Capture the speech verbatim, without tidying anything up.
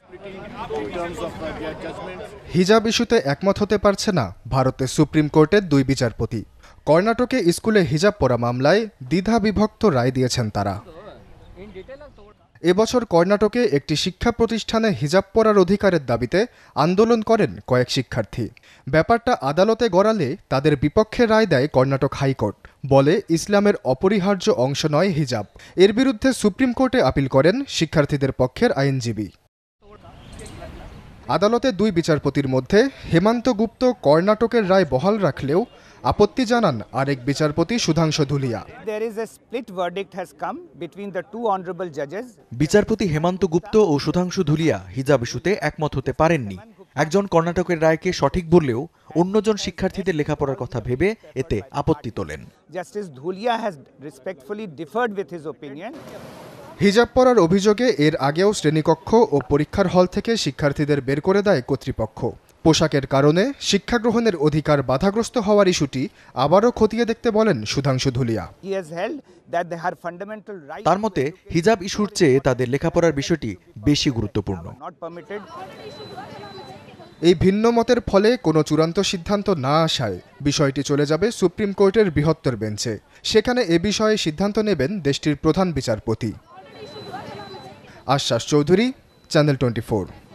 হিজাব ইস্যুতে একমত হতে পারছে না ভারতের সুপ্রিম কোর্টের দুই বিচারপতি। কর্ণাটকে স্কুলে হিজাব পরা মামলায় দ্বিধা বিভক্ত রায় দিয়েছেন তারা। এবছর কর্ণাটকে একটি শিক্ষা প্রতিষ্ঠানে হিজাব পরার অধিকারের দাবিতে আন্দোলন করেন কয়েক শিক্ষার্থী। ব্যাপারটা আদালতে গড়ালে তাদের বিপক্ষে রায় দেয় কর্ণাটক হাইকোর্ট, বলে ইসলামের অপরিহার্য অংশ নয় হিজাব। এর বিরুদ্ধে সুপ্রিম কোর্টে আপিল করেন শিক্ষার্থীদের পক্ষের আইনজীবী। আদালতে দুই বিচারপতির মধ্যে হেমন্ত গুপ্ত কর্ণাটকের রায় বহাল রাখলেও আপত্তি জানান আরেক বিচারপতি সুধাংশু ধুলিয়া। বিচারপতি হেমন্ত গুপ্ত ও সুধাংশু ধুলিয়া হিজাব ইস্যুতে একমত হতে পারেননি। একজন কর্ণাটকের রায়কে সঠিক বললেও অন্যজন শিক্ষার্থীদের লেখাপড়ার কথা ভেবে এতে আপত্তি তোলেন। Justice Dhulia has respectfully differed with his opinion. হিজাব পরার অভিযোগে এর আগেও শ্রেণীকক্ষ ও পরীক্ষার হল থেকে শিক্ষার্থীদের বের করে দেয় কর্তৃপক্ষ। পোশাকের কারণে শিক্ষা গ্রহণের অধিকার বাধাগ্রস্ত হওয়ার ইস্যুটি আবারও খতিয়ে দেখতে বলেন সুধাংশু ধুলিয়া। তার মতে হিজাব ইস্যুর চেয়ে তাদের লেখাপড়ার বিষয়টি বেশি গুরুত্বপূর্ণ। এই ভিন্ন মতের ফলে কোনো চূড়ান্ত সিদ্ধান্ত না আসায় বিষয়টি চলে যাবে সুপ্রিম কোর্টের বৃহত্তর বেঞ্চে। সেখানে এ বিষয়ে সিদ্ধান্ত নেবেন দেশটির প্রধান বিচারপতি। আশ্বাস চৌধুরী, চ্যানেল টোয়েন্টি ফোর।